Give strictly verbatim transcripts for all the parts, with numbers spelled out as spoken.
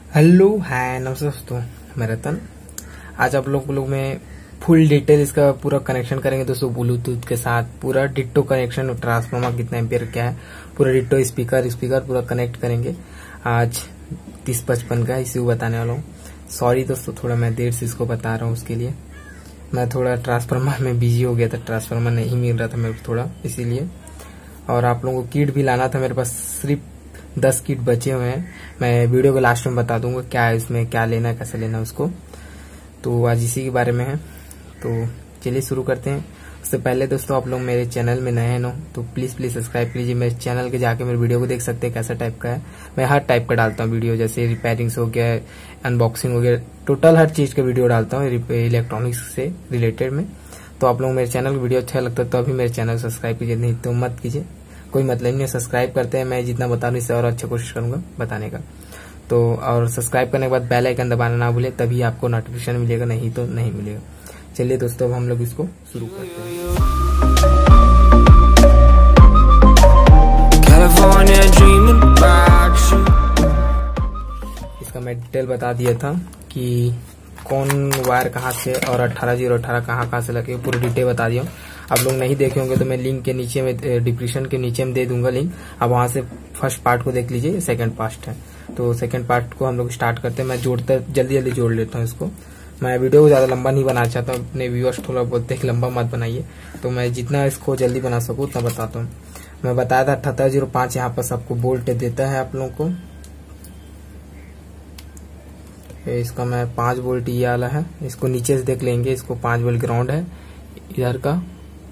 Hello hi नमस्ते दोस्तों, मैं रतन। आज आप लोग लोग में फुल डिटेल इसका पूरा कनेक्शन करेंगे दोस्तों। ब्लूटूथ के साथ पूरा डिट्टो कनेक्शन, ट्रांसफार्मर कितना एम्पियर क्या है, पूरा डिट्टो स्पीकर स्पीकर पूरा कनेक्ट करेंगे। आज तीस पचपन का इसी को बताने वाला हूँ। सॉरी दोस्तों, थोड़ा मैं देर से इसको बता रहा हूँ। उसके लिए मैं थोड़ा ट्रांसफार्मर में बिजी हो गया था, ट्रांसफार्मर नहीं मिल रहा था मेरे को थोड़ा, इसीलिए। और आप लोगों को किट भी लाना था, मेरे पास सिर्फ दस किट बचे हुए हैं। मैं वीडियो के लास्ट में बता दूंगा क्या है इसमें, क्या लेना है, कैसे लेना है उसको। तो आज इसी के बारे में है, तो चलिए शुरू करते हैं। उससे पहले दोस्तों, आप लोग मेरे चैनल में नए हैं ना, तो प्लीज प्लीज सब्सक्राइब कीजिए। मेरे चैनल के जाके मेरे वीडियो को देख सकते हैं कैसा टाइप का है। मैं हर टाइप का डालता हूँ वीडियो, जैसे रिपेयरिंग्स हो गया, अनबॉक्सिंग हो गया, टोटल हर चीज का वीडियो डालता हूँ इलेक्ट्रॉनिक्स से रिलेटेड में। तो आप लोग मेरे चैनल का वीडियो अच्छा लगता है तो अभी मेरे चैनल सब्सक्राइब कीजिए, नहीं तो मत कीजिए, कोई मतलब नहीं। सब्सक्राइब करते हैं, मैं जितना बता रहा हूँ इससे और अच्छा कोशिश करूंगा बताने का। तो और सब्सक्राइब करने के बाद बेल आइकन दबाना ना भूले, तभी आपको नोटिफिकेशन मिलेगा, नहीं तो नहीं मिलेगा। चलिए दोस्तों, अब हम लोग इसको शुरू करते हैं। इसका मैं डिटेल बता दिया था कि कौन वायर कहाँ से और अठारह जीरो अठारह कहाँ कहाँ से लगे, पूरी डिटेल बता दिया हूँ। आप लोग नहीं देखे होंगे तो मैं लिंक के नीचे में, डिस्क्रिप्शन के नीचे में दे दूंगा लिंक। आप वहां से फर्स्ट पार्ट को देख लीजिए, सेकंड पार्ट है। तो सेकंड पार्ट को हम लोग स्टार्ट करते हैं। मैं जोड़ता जल्दी जल्दी जोड़ लेता हूँ इसको। मैं वीडियो को ज्यादा लंबा नहीं बनाना चाहता हूँ, अपने व्यूअर्स थोड़ा बोलते हैं लंबा मत बनाइए, तो मैं जितना इसको जल्दी बना सकूँ उतना बताता हूँ। मैं बताया था अठहत्तर जीरो पांच यहाँ पर सबको बोल्ट देता है आप लोगों को। इसका मैं पांच वोल्ट ये वाला है, इसको नीचे से देख लेंगे। इसको पांच वोल्ट ग्राउंड है इधर का,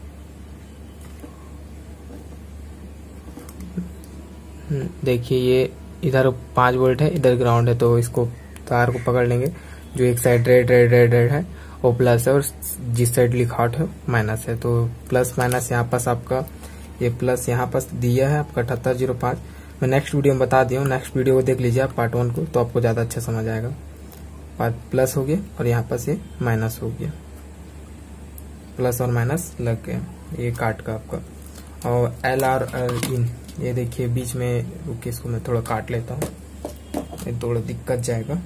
देखिए ये इधर पांच वोल्ट है, इधर ग्राउंड है। तो इसको तार को पकड़ लेंगे, जो एक side red red red red है वो प्लस है, और जिस साइड लिखा है माइनस है। तो प्लस माइनस यहाँ पास आपका ये प्लस यहाँ पास दिया है आपका अठहत्तर जीरो पांच। मैं नेक्स्ट वीडियो में बता दिया हूँ, नेक्स्ट वीडियो को देख लीजिए आप पार्ट वन को, तो आपको ज्यादा अच्छा समझ आएगा। पार्ट प्लस हो गया और यहाँ पास ये माइनस हो गया, प्लस और माइनस लग गया ये काट का आपका। और एल आर इन ये देखिए बीच में, रुके इसको मैं थोड़ा काट लेता हूँ, ये थोड़ा दिक्कत जाएगा,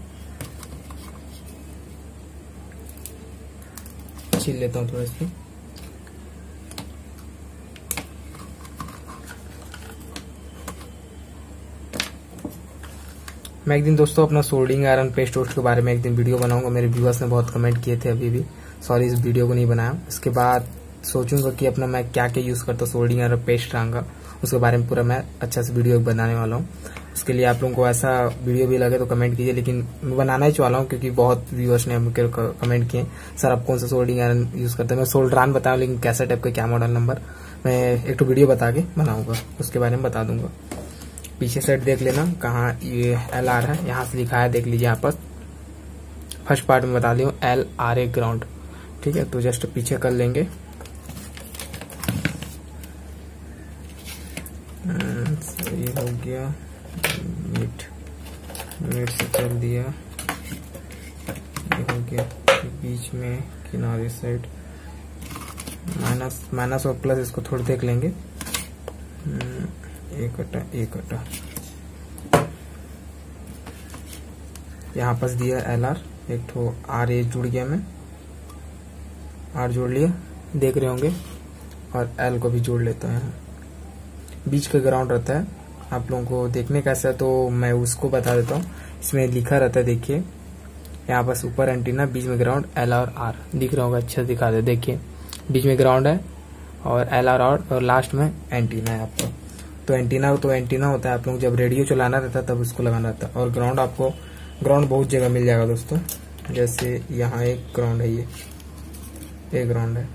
छील लेता हूँ थोड़ा इसको। मैं एक दिन दोस्तों अपना सोल्डिंग आयरन पेस्ट वोस्ट के बारे में एक दिन वीडियो बनाऊंगा। मेरे व्यूअर्स ने बहुत कमेंट किए थे, अभी भी सॉरी इस वीडियो को नहीं बनाया। उसके बाद सोचूंगा कि अपना मैं क्या क्या यूज करता हूँ सोल्डिंग आयरन पेस्ट रंगा, उसके बारे में पूरा मैं अच्छा से वीडियो बनाने वाला हूँ। उसके लिए आप लोगों को ऐसा वीडियो भी लगे तो कमेंट कीजिए, लेकिन मैं बनाना ही चाह रहा हूँ क्योंकि बहुत व्यूअर्स ने मुझे कमेंट किए सर आप कौन सा सोल्डिंग आयरन यूज करते हैं। मैं सोल्ड्रान बताऊँ, लेकिन कैसा टाइप का क्या मॉडल नंबर मैं एक तो वीडियो बता के बनाऊंगा, उसके बारे में बता दूंगा। पीछे साइड देख लेना कहाँ ये एल आर है, यहाँ से लिखा है देख लीजिए यहाँ पर। फर्स्ट पार्ट में बता दी हूँ एल आर ए ग्राउंड, ठीक है। तो जस्ट पीछे कर लेंगे, ये हो गया मिड मिड से कर दिया, ये हो गया बीच में किनारे साइड माइनस माइनस और प्लस, इसको थोड़ा देख लेंगे। एक अटा एक अटा यहाँ पास दिया एल आर, एक ठो आर ए जुड़ गया, मैं आर जोड़ लिया देख रहे होंगे, और एल को भी जोड़ लेता हूँ। यहाँ बीच का ग्राउंड रहता है, आप लोगों को देखने कैसा है तो मैं उसको बता देता हूँ। इसमें लिखा रहता है देखिए, यहाँ पास ऊपर एंटीना, बीच में ग्राउंड, एल आर आर दिख रहा होगा, अच्छा दिखा दे। देखिए बीच में ग्राउंड है और एल आर आर, और लास्ट में एंटीना है आपको। तो एंटीना तो एंटीना होता है, आप लोग जब रेडियो चलाना रहता है तब उसको लगाना रहता है। और ग्राउंड आपको ग्राउंड बहुत जगह मिल जाएगा दोस्तों, जैसे यहाँ एक ग्राउंड है, ये एक ग्राउंड है।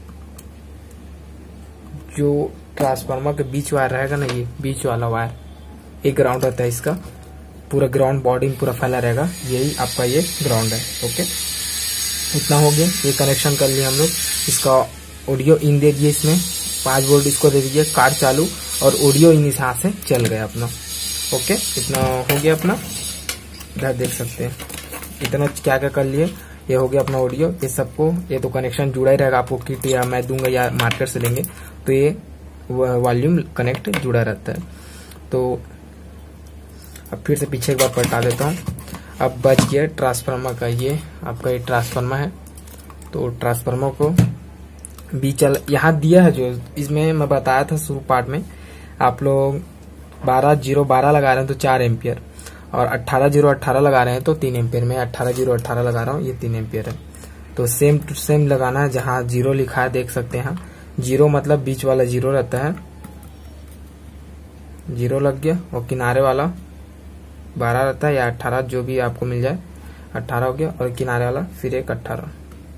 जो ट्रांसफार्मर के बीच वायर रहेगा ना, ये बीच वाला वायर एक ग्राउंड रहता है इसका, पूरा ग्राउंड बॉडी में पूरा फैला रहेगा, यही आपका ये ग्राउंड है। ओके, इतना हो गया, ये कनेक्शन कर लिया हम लोग। इसका ऑडियो इन दे दिए, इसमें पांच वोल्ट इसको दे दीजिए, कार्ड चालू और ऑडियो इन यहाँ से चल गया अपना। ओके, इतना हो गया अपना, इधर देख सकते हैं इतना क्या क्या कर लिए। ये हो गया अपना ऑडियो, ये सबको ये तो कनेक्शन जुड़ा ही रहेगा, आपको किट या मैं दूंगा या मार्केट से लेंगे तो ये वॉल्यूम कनेक्ट जुड़ा रहता है। तो अब फिर से पीछे एक बार पलटा देता हूँ। अब बच गया ट्रांसफार्मर का, ये आपका ये ट्रांसफार्मर है। तो ट्रांसफार्मर को भी चल यहाँ दिया है, जो इसमें मैं बताया था शुरू पार्ट में, आप लोग बारह जीरो बारह लगा रहे हैं तो चार एम्पियर, और अट्ठारह जीरो अट्ठारह लगा रहे हैं तो तीन एम्पियर में। अट्ठारह जीरो अट्ठारह लगा रहा हूँ, ये तीन एम्पियर है। तो सेम टू सेम लगाना है। जहाँ जीरो लिखा है देख सकते हैं, जीरो मतलब बीच वाला जीरो रहता है, जीरो लग गया, और किनारे वाला बारह रहता है या अट्ठारह, जो भी आपको मिल जाए, अट्ठारह हो गया, और किनारे वाला फिर एक अट्ठारह।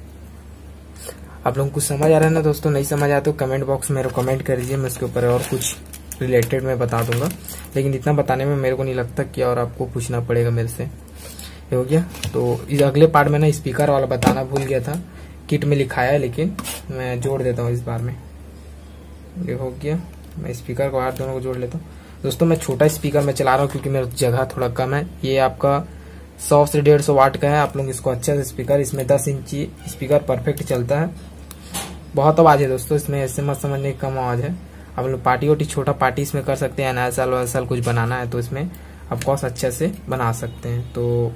आप लोगों को कुछ समझ आ रहा है ना दोस्तों? नहीं समझ आया तो कमेंट बॉक्स में कमेंट कर दीजिए, मैं उसके ऊपर और कुछ रिलेटेड में बता दूंगा। लेकिन इतना बताने में मेरे को नहीं लगता कि और आपको पूछना पड़ेगा मेरे से। ये हो गया। तो इस अगले पार्ट में ना स्पीकर वाला बताना भूल गया था, किट में लिखाया है, लेकिन मैं जोड़ देता हूँ इस बार में। ये हो गया, मैं स्पीकर को हाथ दोनों को जोड़ लेता हूँ। दोस्तों मैं छोटा स्पीकर में चला रहा हूँ क्योंकि मेरा जगह थोड़ा कम है। ये आपका सौ से डेढ़ सौ वाट का है। आप लोग इसको अच्छा से स्पीकर, इसमें दस इंची स्पीकर परफेक्ट चलता है। बहुत आवाज है दोस्तों इसमें, ऐसे मत समझने, कम आवाज है। आप लोग पार्टी वार्टी, छोटा पार्टी इसमें कर सकते हैं, नया साल वाला साल कुछ बनाना है तो इसमें आप कॉस अच्छे से बना सकते हैं। तो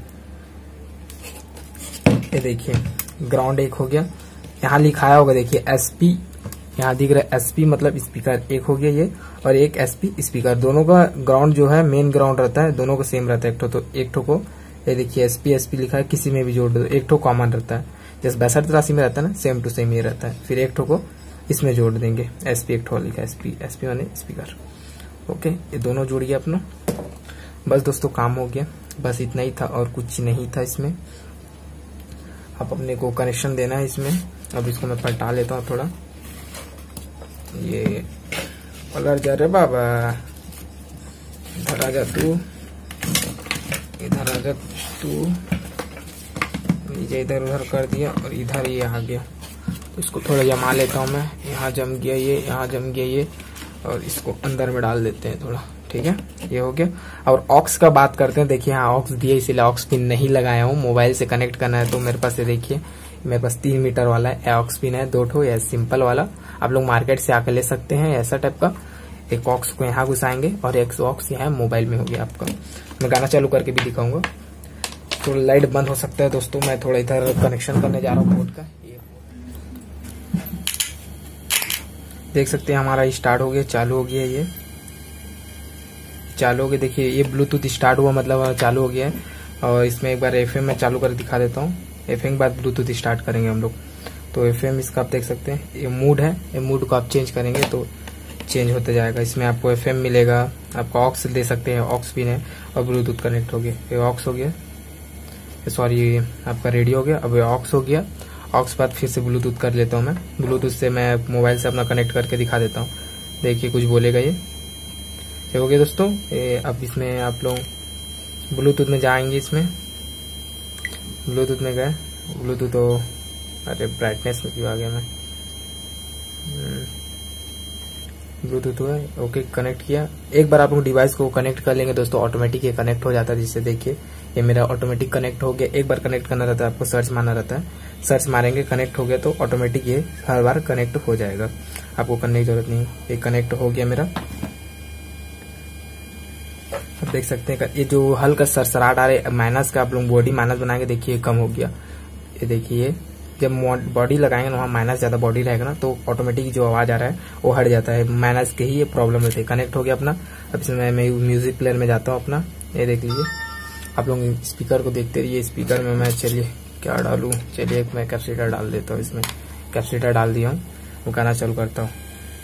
ये देखिए ग्राउंड एक हो गया, यहाँ लिखाया होगा देखिए एसपी, यहाँ दिख रहा है एसपी मतलब स्पीकर एक हो गया ये, और एक एसपी स्पीकर। दोनों का ग्राउंड जो है मेन ग्राउंड रहता है, दोनों का सेम रहता है। एक ठो तो एक ठो को ये देखिए एसपी एसपी लिखा है, किसी में भी जोड़ दो, एक ठो कॉमन रहता है। जैसे बैसठ तिरासी में रहता है ना, सेम टू सेम ये रहता है। फिर एक ठो को इसमें जोड़ देंगे, एसपी एक ठो लिखा है, एसपी एसपी माने स्पीकर। ओके, ये दोनों जोड़ गया अपना। बस दोस्तों काम हो गया, बस इतना ही था और कुछ नहीं था इसमें। अब अपने को कनेक्शन देना है इसमें। अब इसको मैं पलटा लेता हूँ थोड़ा, ये पलट जा रहे बाबा, इधर आ जा तू, इधर आ जा तू, नीचे इधर उधर कर दिया और इधर ये आ गया। तो इसको थोड़ा जमा लेता हूँ मैं, यहाँ जम गया ये, यहाँ जम गया ये, और इसको अंदर में डाल देते हैं थोड़ा, ठीक है। ये हो गया। और ऑक्स का बात करते हैं। देखिए यहाँ ऑक्स दिया, इसीलिए ऑक्स पिन नहीं लगाया हूँ। मोबाइल से कनेक्ट करना है तो मेरे पास ये देखिए, मेरे पास तीन मीटर वाला है ऑक्स पिन है, दो ठो, या सिंपल वाला आप लोग मार्केट से आकर ले सकते हैं, ऐसा टाइप का। एक ऑक्स को यहाँ घुसाएंगे और एक ऑक्स यहाँ मोबाइल में हो गया आपका। मैं गाना चालू करके भी दिखाऊंगा। तो लाइट बंद हो सकता है दोस्तों, मैं थोड़ा इधर कनेक्शन करने जा रहा हूँ बोर्ड का। देख सकते हैं हमारा स्टार्ट हो गया, चालू हो गया, ये चालू हो गया। देखिए ये ब्लूटूथ स्टार्ट हुआ मतलब चालू हो गया है। और इसमें एक बार एफएम में चालू कर दिखा देता हूँ। एफएम के बाद ब्लूटूथ स्टार्ट करेंगे हम लोग। तो एफएम इसका आप देख सकते हैं, ये मूड है, ये मूड को आप चेंज करेंगे तो चेंज होते जाएगा। इसमें आपको एफएम मिलेगा, आपको ऑक्स दे सकते हैं, ऑक्स पिन है, और ब्लूटूथ कनेक्ट हो गया। ये ऑक्स हो गया, सॉरी ये आपका रेडियो हो गया। अब ये ऑक्स हो गया, ऑक्स बाद फिर से ब्लूटूथ कर लेता हूँ मैं। ब्लूटूथ से मैं मोबाइल से अपना कनेक्ट करके दिखा देता हूँ। देखिए कुछ बोलेगा ये, ये हो गया दोस्तों। ये अब इसमें आप लोग ब्लूटूथ में जाएंगे, इसमें ब्लूटूथ में गए, ब्लूटूथ तो अरे ब्राइटनेस में क्यों आ गया मैं, ब्लूटूथ हुआ, ओके कनेक्ट किया। एक बार आप लोग डिवाइस को कनेक्ट कर लेंगे दोस्तों, ऑटोमेटिक ये कनेक्ट हो जाता है। जिससे देखिए ये मेरा ऑटोमेटिक कनेक्ट हो गया। एक बार कनेक्ट करना रहता है, आपको सर्च मारना रहता है, सर्च मारेंगे, कनेक्ट हो गया तो ऑटोमेटिक ये हर बार कनेक्ट हो जाएगा, आपको करने की जरूरत नहीं। ये कनेक्ट हो गया मेरा। अब देख सकते हैं ये जो हल्का सरसराहट आ रहा है माइनस का, आप लोग बॉडी माइनस बनाएंगे, देखिए कम हो गया। ये देखिए जब बॉडी लगाएंगे ना, वहाँ माइनस ज्यादा बॉडी रहेगा ना, तो ऑटोमेटिक जो आवाज आ रहा है वो हट जाता है। माइनस के ही ये प्रॉब्लम रहती है। कनेक्ट हो गया अपना। अब इसमें मैं म्यूजिक प्लेयर में जाता हूँ अपना, ये देख लीजिए। आप लोग स्पीकर को देखते रहिए। स्पीकर में मैं चलिए क्या डालूं, चलिए मैं कैपेसिटर डाल देता हूँ। इसमें कैपेसिटर डाल दिया हूँ, वो गाना चालू करता हूँ।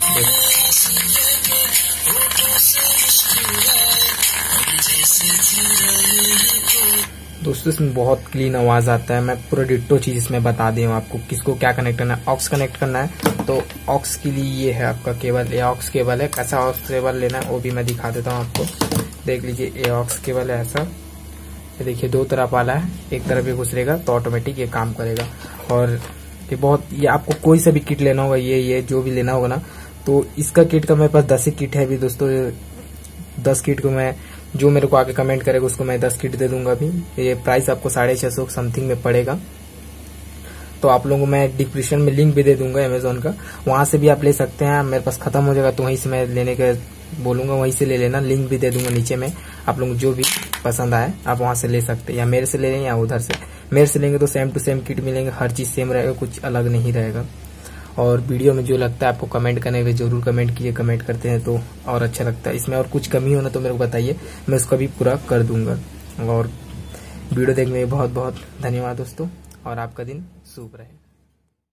दोस्तों इसमें बहुत क्लीन आवाज आता है। मैं पूरा डिट्टो चीज इसमें बता दी हूँ आपको, किसको क्या कनेक्ट करना है। ऑक्स कनेक्ट करना है तो ऑक्स के लिए ये है आपका केबल, ये ऑक्स केबल है। कैसा ऑक्स केबल लेना है वो भी मैं दिखा देता हूँ आपको। देख लीजिए ये ऑक्स केबल है ऐसा, ये देखिए दो तरफ वाला है, एक तरफ ये घुसरेगा तो ऑटोमेटिक ये काम करेगा। और ये बहुत, ये आपको कोई सा भी किट लेना होगा, ये ये जो भी लेना होगा ना, तो इसका किट का मेरे पास दस ही किट है अभी दोस्तों। दस किट को मैं, जो मेरे को आगे कमेंट करेगा उसको मैं दस किट दे दूंगा अभी। ये प्राइस आपको साढ़े छह सौ समथिंग में पड़ेगा। तो आप लोगों को मैं डिस्क्रिप्शन में लिंक भी दे दूंगा अमेजोन का, वहां से भी आप ले सकते हैं। मेरे पास खत्म हो जाएगा तो वहीं से मैं लेने का बोलूंगा वहीं से ले लेना, लिंक भी दे दूंगा नीचे में। आप लोग जो भी पसंद आए आप वहां से ले सकते हैं, या मेरे से ले लें या उधर से। मेरे से लेंगे तो सेम टू सेम किट मिलेंगे, हर चीज सेम रहेगा, कुछ अलग नहीं रहेगा। और वीडियो में जो लगता है आपको कमेंट करने में जरूर कमेंट कीजिए, कमेंट करते हैं तो और अच्छा लगता है। इसमें और कुछ कमी हो ना तो मेरे को बताइए, मैं उसका भी पूरा कर दूंगा। और वीडियो देखने में बहुत बहुत धन्यवाद दोस्तों, और आपका दिन शुभ रहे।